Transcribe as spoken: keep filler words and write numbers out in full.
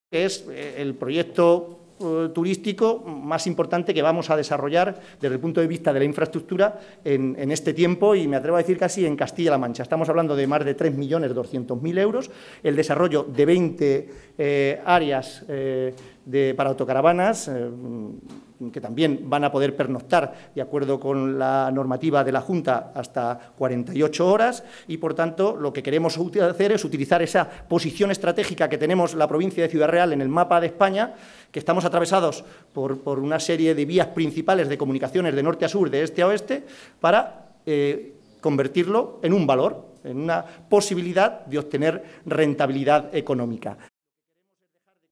que es el proyecto eh, turístico más importante que vamos a desarrollar desde el punto de vista de la infraestructura en, en este tiempo y me atrevo a decir casi en Castilla-La Mancha. Estamos hablando de más de tres millones doscientos mil euros, el desarrollo de veinte eh, áreas eh, de, para autocaravanas, eh, que también van a poder pernoctar, de acuerdo con la normativa de la Junta, hasta cuarenta y ocho horas y, por tanto, lo que queremos hacer es utilizar esa posición estratégica que tenemos la provincia de Ciudad Real en el mapa de España, que estamos atravesados por, por una serie de vías principales de comunicaciones de norte a sur, de este a oeste, para eh, convertirlo en un valor, en una posibilidad de obtener rentabilidad económica.